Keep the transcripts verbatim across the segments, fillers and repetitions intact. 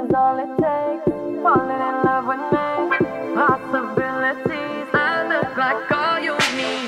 is all it takes. Falling in love with me. Possibilities, I look like all you need.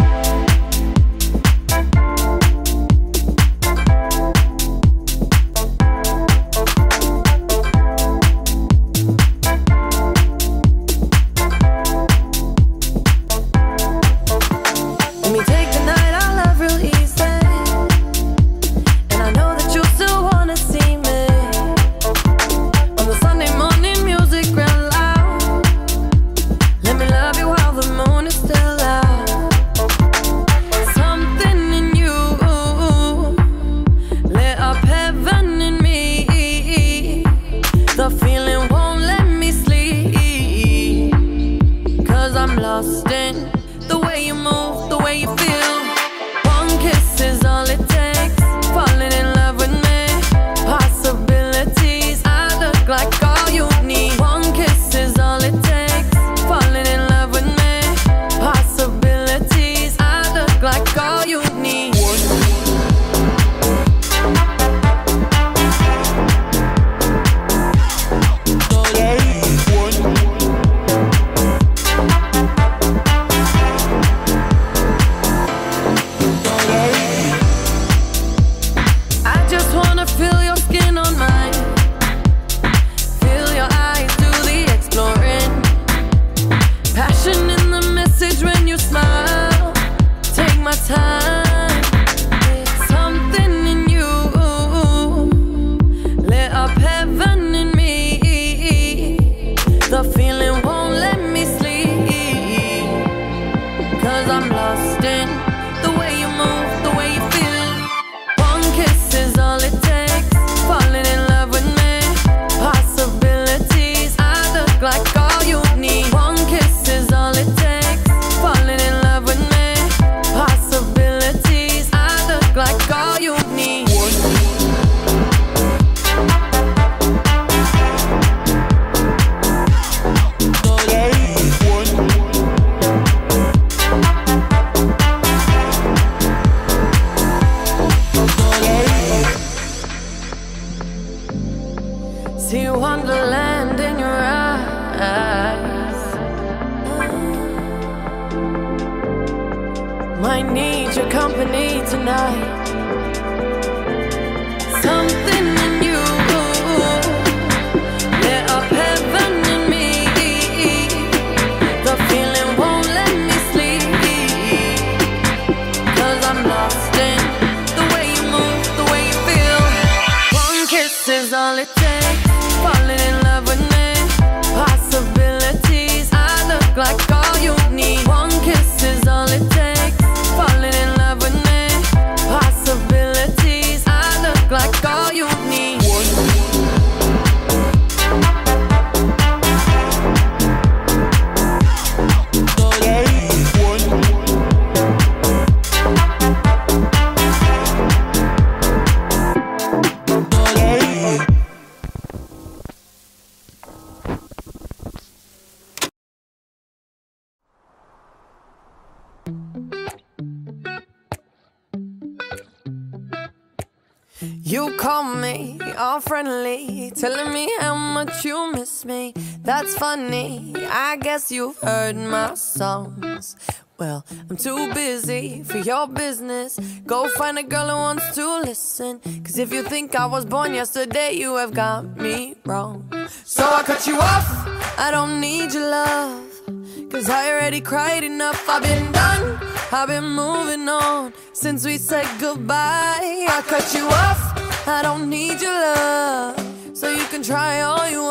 You call me all friendly, telling me how much you miss me. That's funny, I guess you've heard my songs. Well, I'm too busy for your business. Go find a girl who wants to listen. Cause if you think I was born yesterday, you have got me wrong. So I cut you off, I don't need your love. Cause I already cried enough, I've been done, I've been moving on since we said goodbye. I cut you off, I don't need your love. So you can try all you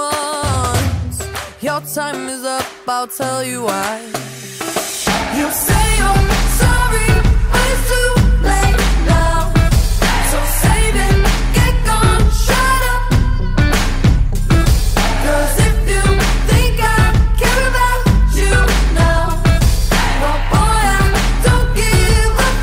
want. Your time is up, I'll tell you why. You say you're sorry, but it's too late now. So save it, get gone, shut up. Cause if you think I care about you now, well boy, I don't give a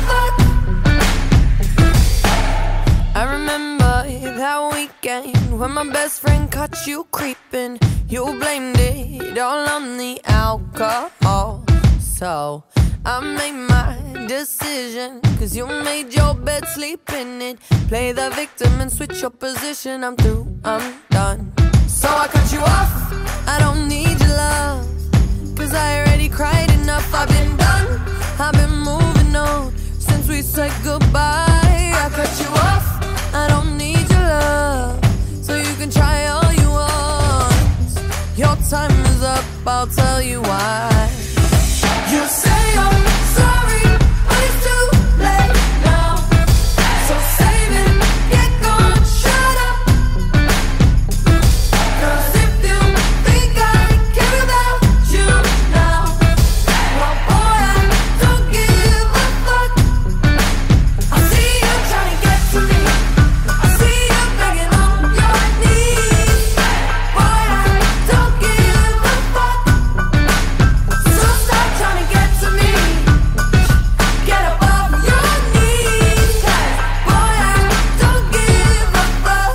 fuck. I remember that weekend when my best friend caught you creeping. You blamed it all on the alcohol. So I made my decision, cause you made your bed, sleep in it. Play the victim and switch your position. I'm through, I'm done. So I cut you off. I don't need your love, cause I already cried enough. I've been done, I've been moving on since we said goodbye. I cut you off. I don't need your love, so you can try all you want. Your time is up, I'll tell you why. You say I'm sorry, but it's too late now. So save it, get gone, shut up. Cause if you think I care about you now, well boy, I don't give a fuck. I see you trying to get to me, I see you begging on your knees. Boy, I don't give a fuck. So stop trying to get to me, get up off your knees. Cause boy, I don't give a fuck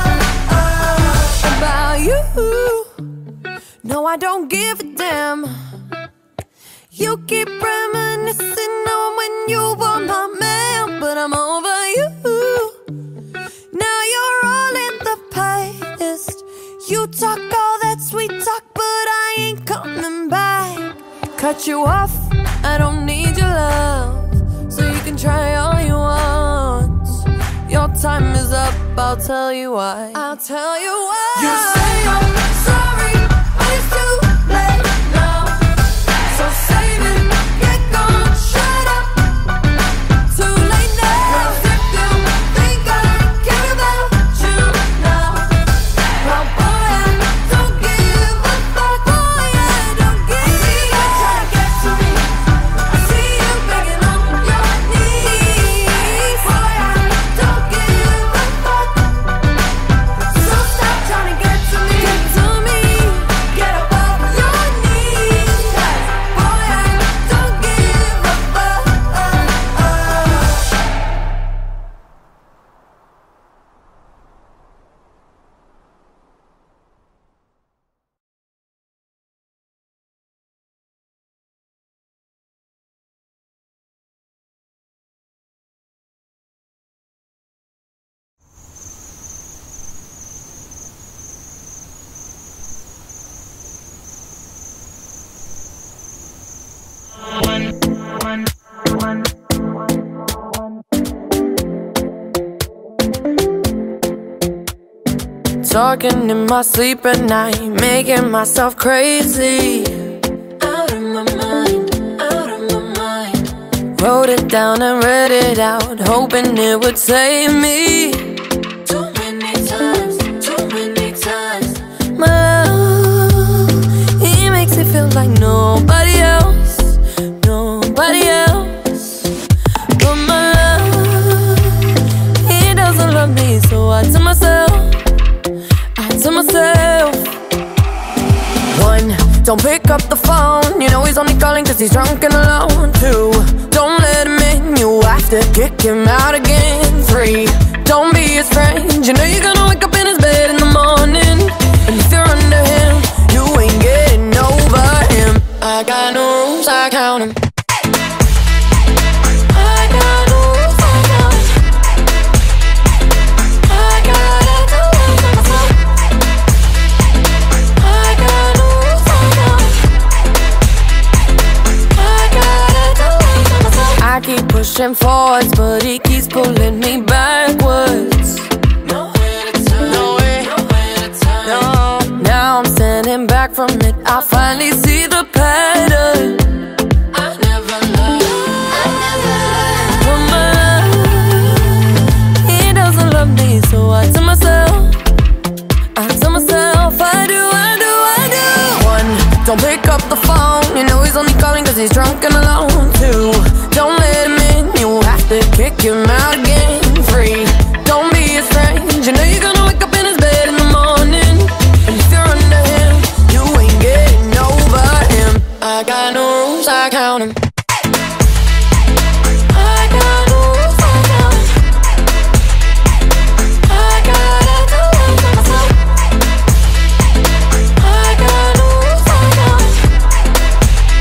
about you. No, I don't give a damn. You keep reminiscing on when you were my man, but I'm over you. Now you're all in the past. You talk all that sweet talk, but I ain't coming back. Cut you off, I don't need your love, so you can try all you want. Your time is up, I'll tell you why. I'll tell you why. You say I'm sorry, but it's too late now. So save it, get gone, shut up. Too late now. Cause if you think I care about you now, well boy, I don't give a fuck. Boy, I don't give a fuck. I see you trying to get to me, I see you begging on your knees. Boy, I don't give a fuck. So stop trying to get to me, get to me, get up off your knees. Cause boy, I don't give a fuck. Talking in my sleep at night, making myself crazy. Out of my mind, out of my mind. Wrote it down and read it out, hoping it would save me. Too many times, too many times. My love, he makes me feel like nobody else, nobody else. But my love, he doesn't love me, so I tell myself, to myself. One, don't pick up the phone, you know he's only calling cause he's drunk and alone. Two, don't let him in, you have to kick him out again. Three, don't be his friend, you know you're gonna wake up in his bed in the morning. And if you're under him, you ain't getting over him. I got no rules, I count them. I got no rules, I count them. I gotta do it for myself. I keep pushing forwards, but he keeps pulling me backwards. Nowhere to turn, nowhere, nowhere to turn. No, now I'm standing back from it, I finally see the pattern. I never loved, I never loved. But my love, he doesn't love me, so I tell myself, I tell myself, I do, I do, I do. One, don't pick up the phone, you know he's only calling cause he's drunk and alone. Two, don't let him in, you have to kick him out again. Three, don't be his friend, you know you're gonna wake up in his bed in the morning. And if you're under him, you ain't getting over him. I got no rules, I count them. I got no rules, I count them. I gotta do it for myself. I got no rules, I count them.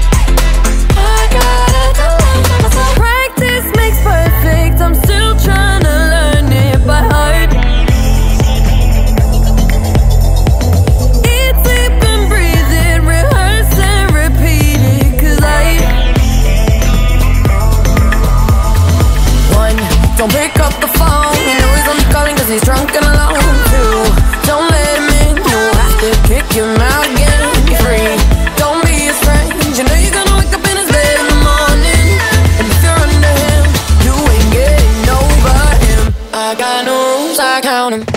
I gotta do it for myself. Practice makes perfect, I'm still trying. he's drunk and alone too. Don't let him in, you'll have to kick him out again. Be free, don't be his friend. You know you're gonna wake up in his bed in the morning, and if you're under him, you ain't getting over him. I got no rules, I count him.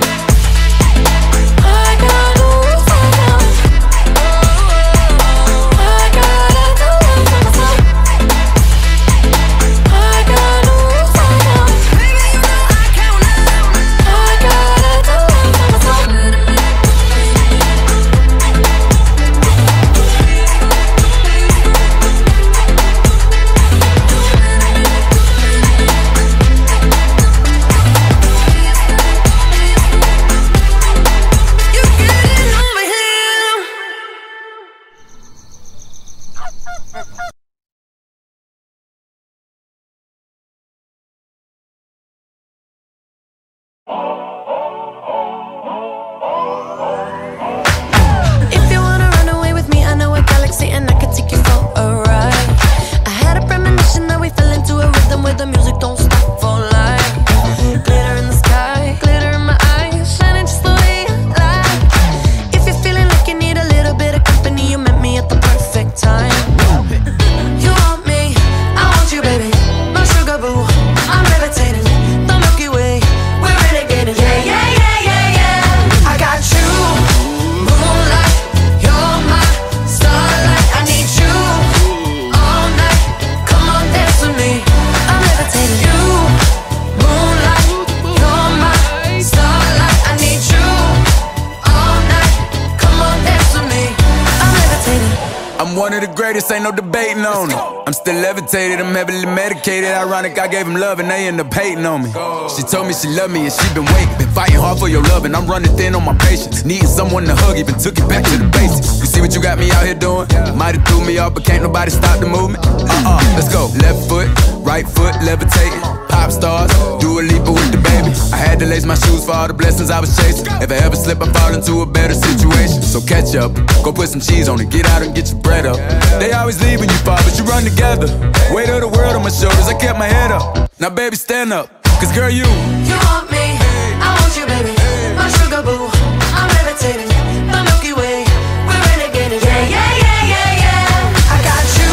Ain't no debating on it. I'm still levitated, I'm heavily medicated. Ironic, I gave him love and they end up hating on me. She told me she loved me and she been waiting. Been fighting hard for your love and I'm running thin on my patience. Needing someone to hug, even took it back to the basics. You see what you got me out here doing? Might've threw me off, but can't nobody stop the movement. Uh-uh, let's go. Left foot, right foot, levitating. Pop stars, do a leaper with the baby. I had to lace my shoes for all the blessings I was chasing. If I ever slip, I fall into a better situation. So catch up, go put some cheese on it. Get out and get your bread up. They always leave when you fall, but you run together. Weight of the world on my shoulders, I kept my head up. Now baby, stand up, cause girl, you You want me, I want you, baby. My sugar boo, I'm levitating. The Milky Way, we're renegading. Yeah, yeah, yeah, yeah, yeah. I got you,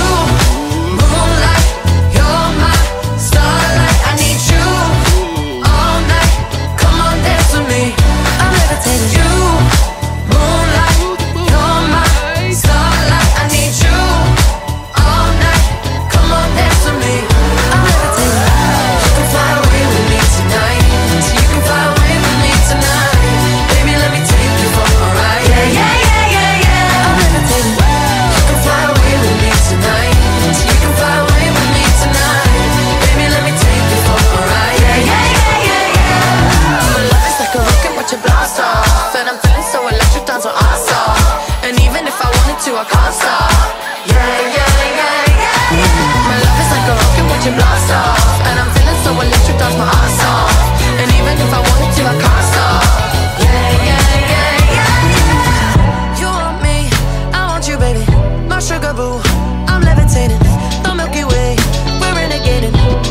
moonlight. You're my starlight. I need you all night. Come on, dance with me. I'm levitating. You, moonlight. You're my starlight. I need you all night. Come on, dance with me. I'm levitating. You can fly away with me tonight. So you can fly away with me tonight. Baby, let me take you for a ride. Yeah, yeah, yeah, yeah, yeah. I'm levitating. You can fly away with me tonight. So you can fly away with me tonight. Baby, let me take you for a ride. Yeah, yeah, yeah, yeah, yeah. My love is like a rocket, watch it blast off. And I'm feeling so electric, dance on awesome. And even if I wanted to, I can't stop. Yeah, yeah, yeah, yeah. My love is like a rocket, watch it blast off. And I'm feeling so electric, dance my ass off. And even if I wanted to, I can't stop. Yeah, yeah, yeah, yeah. You want me, I want you, baby. My sugar boo, I'm levitating. The Milky Way, we're renegading.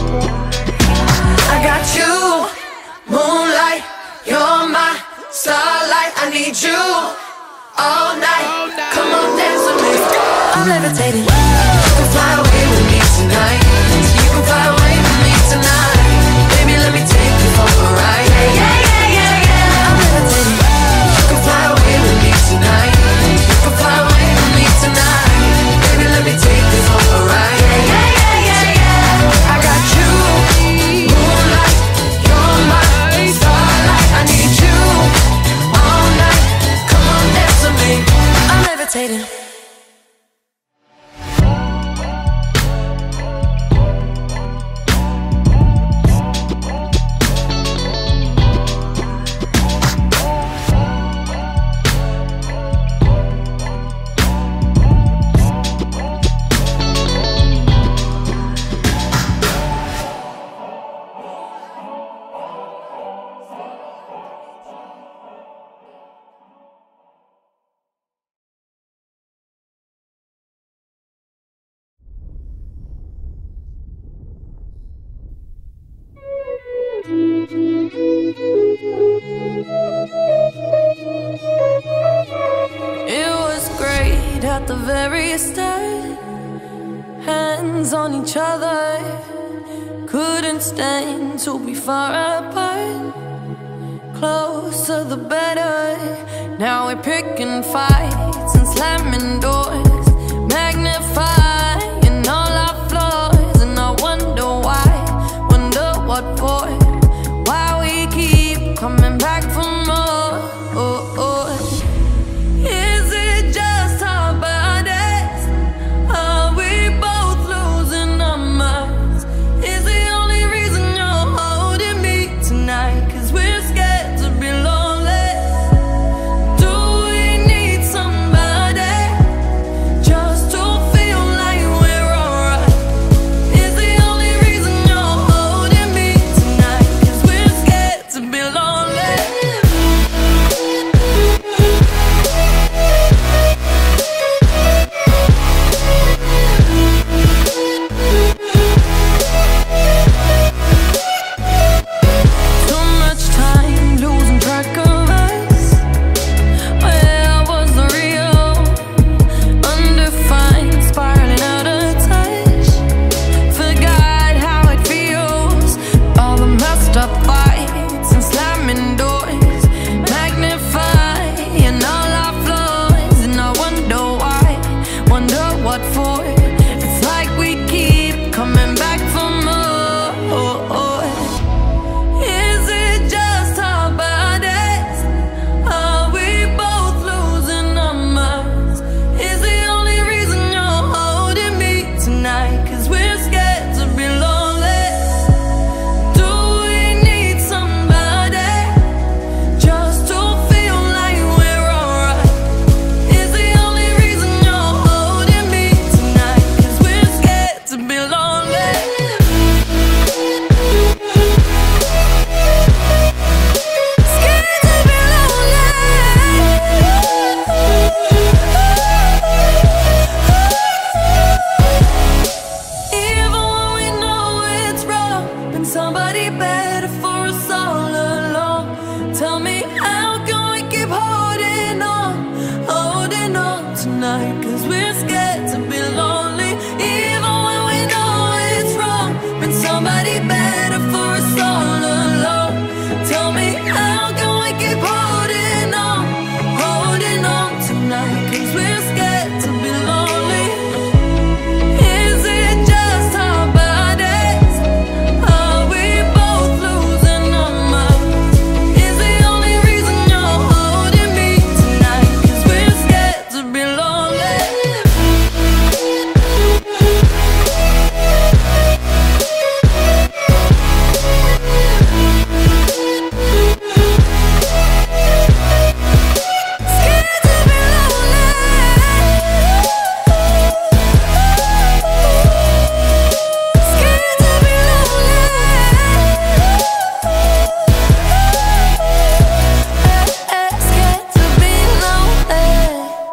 I got you, moonlight. You're my starlight. I need you all night. Come on, dance with me. I'm levitating. You can fly away with me tonight. So you can fly away with me tonight. Baby, let me take you for a ride. Yeah, yeah, yeah, yeah, yeah. I'm levitating. You can fly away with me tonight. You can fly away with me tonight. Baby, let me take you for a ride. Yeah, yeah, yeah, yeah, yeah. I got you, moonlight. You're my starlight. I need you all night. Come on, dance with me. I'm levitating. the very start, hands on each other, couldn't stand to be far apart. Closer the better. Now we're picking fights and slamming doors, magnifying all our flaws. And I wonder why, wonder what for, why we keep coming back for more. Oh, oh. Is it just our bodies? Are we both losing our minds? Is the only reason you're holding me tonight 'cause we're scared to be lonely? Do we need somebody just to feel like we're alright? Is the only reason you're holding me tonight 'cause we're scared to be lonely? Too much time losing track of us. Where was the real? Undefined, spiraling out of touch. Forgot how it feels. All the messed up fights and slamming doors, magnifying all our flaws. And I wonder why, wonder what for. It's like we keep coming back for more. Is it just our bodies? Are we both losing our minds? Is the only reason you're holding me tonight 'cause we're scared to be lonely? Do we need somebody just to feel like we're alright? Is the only reason you're holding me tonight 'cause we're scared to be lonely? Scared to be lonely. Even when we know it's wrong, been somebody better for us all along. Tell me, how can we keep holding on, holding on tonight? 'Cause we're scared to be lonely. Even when we know it's wrong, been somebody better for us all along. Tell me, how can we keep holding on, holding on tonight? 'Cause we're scared to be lonely. Is it just our bodies? Are we both losing our minds? Is the only reason you're holding me tonight 'cause we're scared to be lonely? Scared to be lonely. Scared to be lonely. Scared to be lonely.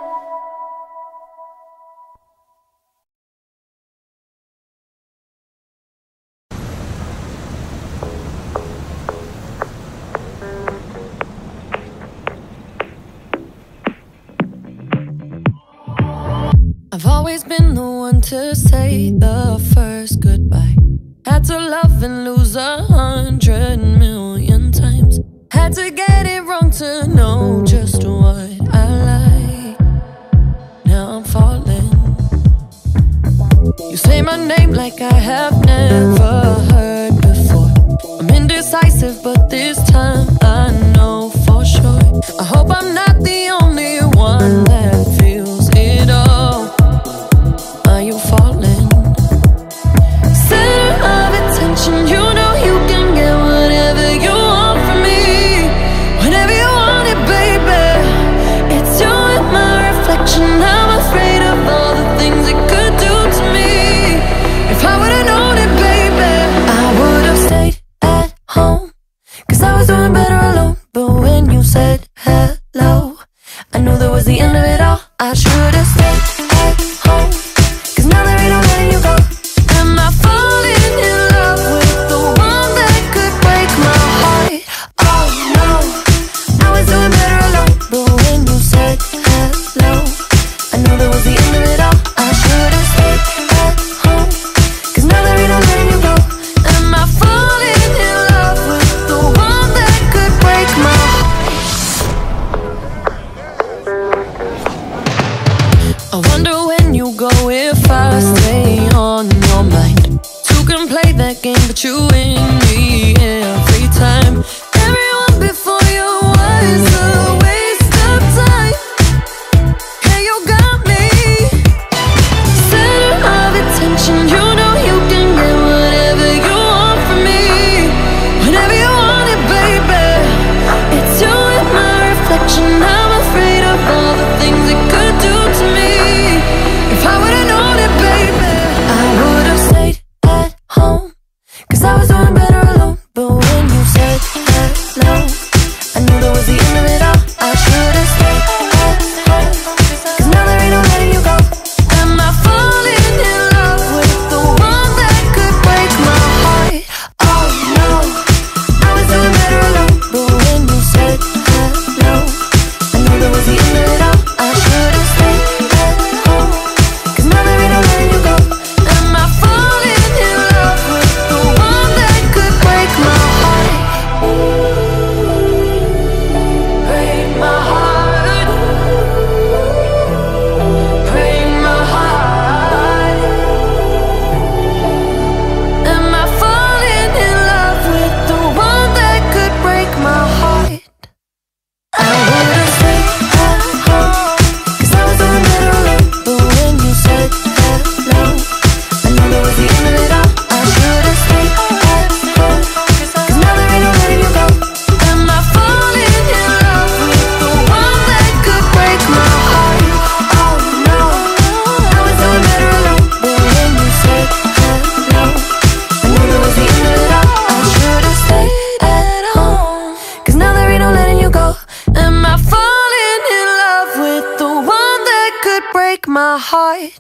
I've always been the one to say the first goodbye. Had to love and lose a hundred million times. Had to get it wrong to know just what I like. Now I'm falling. You say my name like I have never heard before. I'm indecisive, but this time I know for sure. I hope I'm not the only one that feels it all. Are you falling? Center of attention, you know you can get whatever you want from me, whenever you want it, baby. It's you and my reflection. I'm afraid of all the things it could do to me. If I would've known it, baby, I would've stayed at home, 'cause I was doing better alone. don't play that game, but you win me every time. Everyone before you was a waste of time. Hey, you got me center of attention. You know you can get whatever you want from me, whenever you want it, baby. It's you and my reflection. I'm afraid of all the things it could do to me. If I would've known it, baby, I would've stayed at home, cause I was doing better alone. But when you said hello, I knew that was the end of it all. I should've stayed at home, cause now there ain't no letting you go. Am I falling in love with the one that could break my heart? Oh no, I was doing better alone. But when you said hello, I knew that was the end of it all. I should've stayed at home, cause now there ain't no letting you go. Am I falling in love with the one that could break my heart? Break my heart. Break my heart. Am I falling in love with the one that could break my heart? I would've stayed at home, cause I was doing better alone. But when you said hello, I knew that was the end of it all. I should've stayed at home, cause now there ain't no letting you go. Am I falling in love with the one that could break my heart? Oh no, I was doing better alone. But when you said hello, I knew that was the end of it all. I should've stayed at home, cause now there ain't no letting you go. Am I falling in love with the one that could break my heart?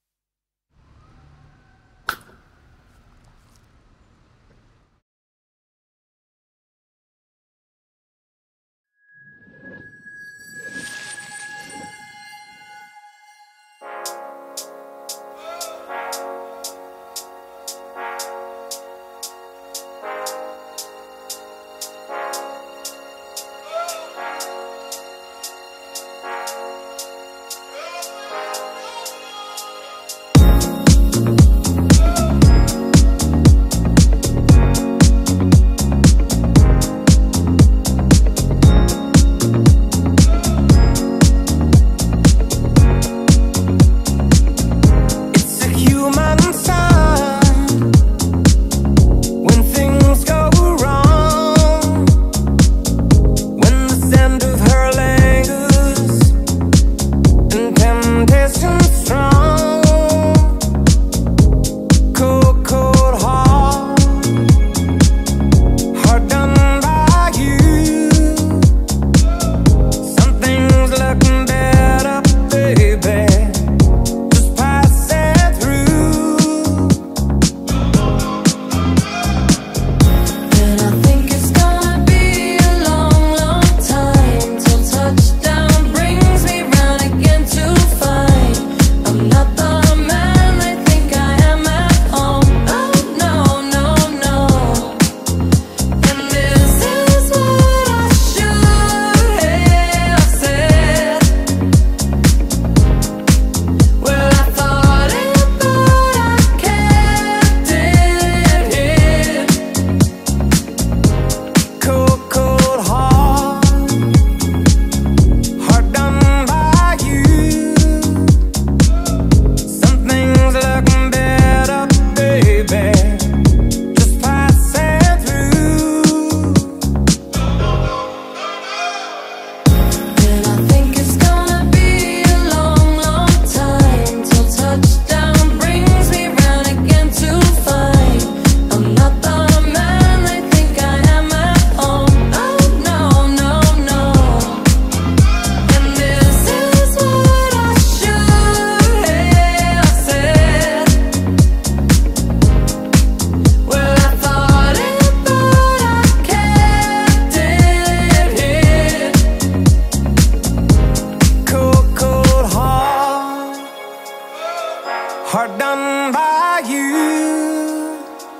hard done by you.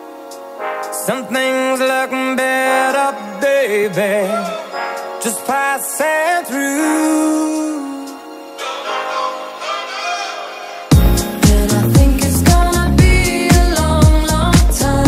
Some things look better, baby, just passing through. And I think it's gonna be a long, long time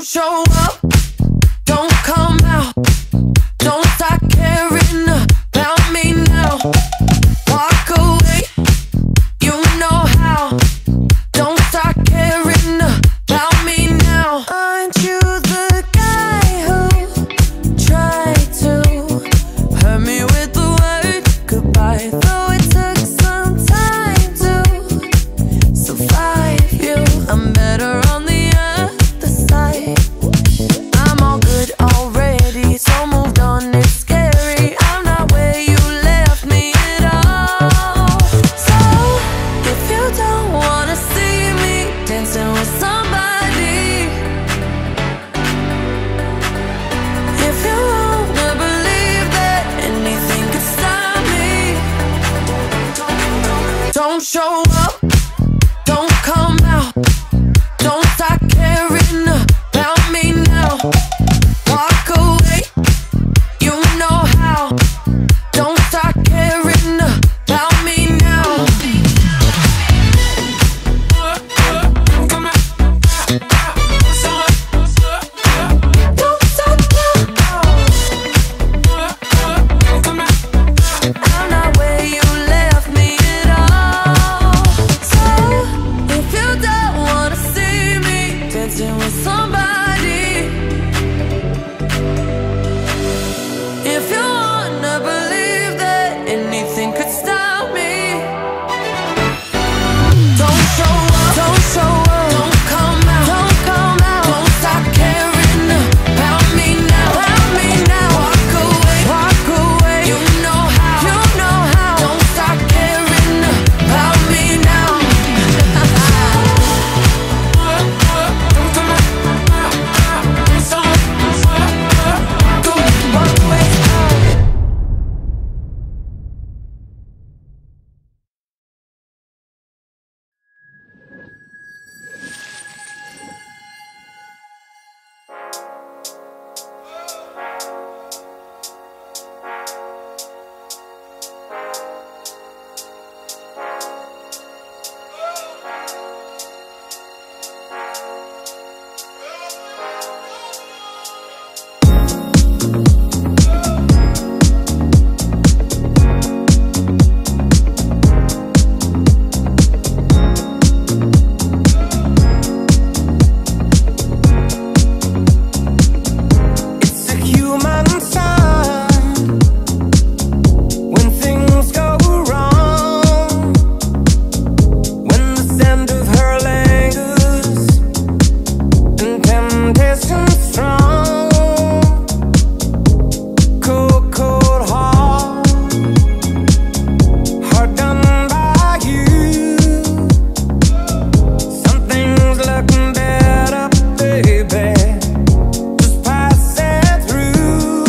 show up, don't come out, don't start caring about me now. Walk away, you know how. Don't start caring about me now. Aren't you the guy who tried to hurt me with the word goodbye? Though it took some time to survive you, I'm better on the other side. I'm all good already, so moved on, it's scary. I'm not where you left me at all. So, if you don't wanna see me dancing with somebody, if you wanna believe that anything could stop me, don't show up, don't come out, don't start caring about me now. Walk away, you know how. Don't start caring about me now. Don't start now. I'm not where you left me at all. So, if you don't wanna see me dancing with somebody, if you wanna believe that anything could stop me, don't show up, don't show up, don't come out, don't come out, don't stop caring about me now, about me now. Walk away, walk away, you know how, you know how. Don't stop caring about me now. Walk away. It's a human sign when things go wrong, when the scent of her lingers and temptation strong. Cold, cold heart, hard done by you. Something's looking better, baby. Just pass it through.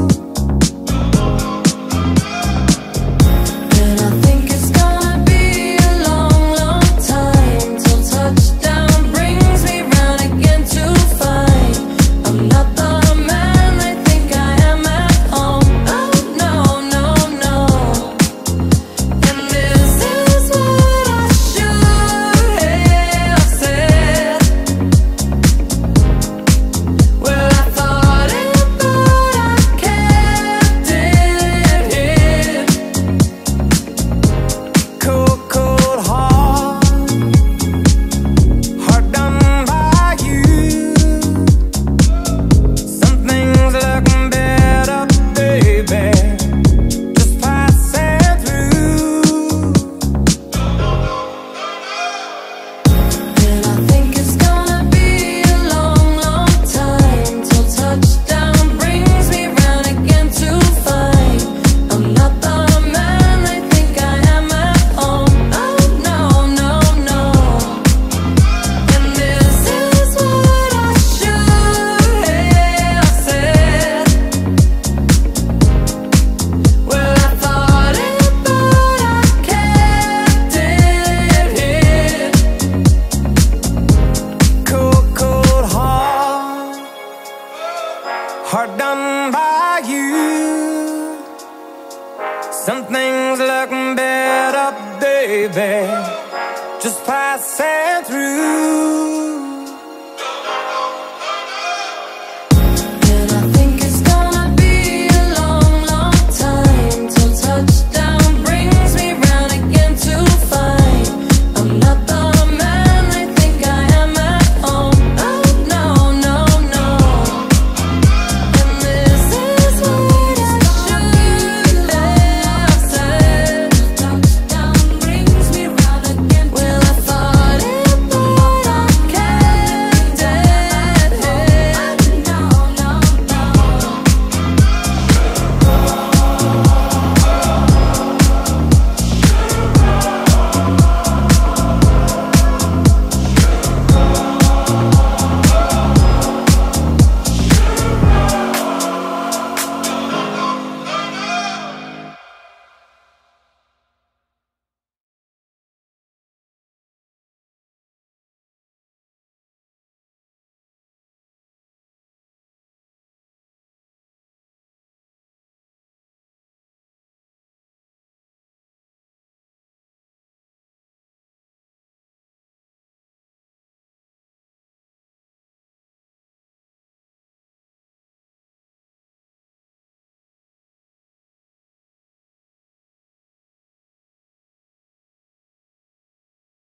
And I think it's gonna be a long, long time till touchdown brings me round again to find I'm not the man they think I am at home. Oh no, no, no. And this is what I should have said. Well, I thought it, but I kept it hid. Cold, cold heart, hard done by you. Something's looking better, baby. Just pass it through. And I think it's gonna be a long, long time till touchdown brings me round again to find I'm not the man they think I am at home. Oh no, no, no. And this is what I should have said. Well, I thought it, but I kept it hid. Cold, cold heart, hard done by you. Something's looking better, baby. Just pass it through.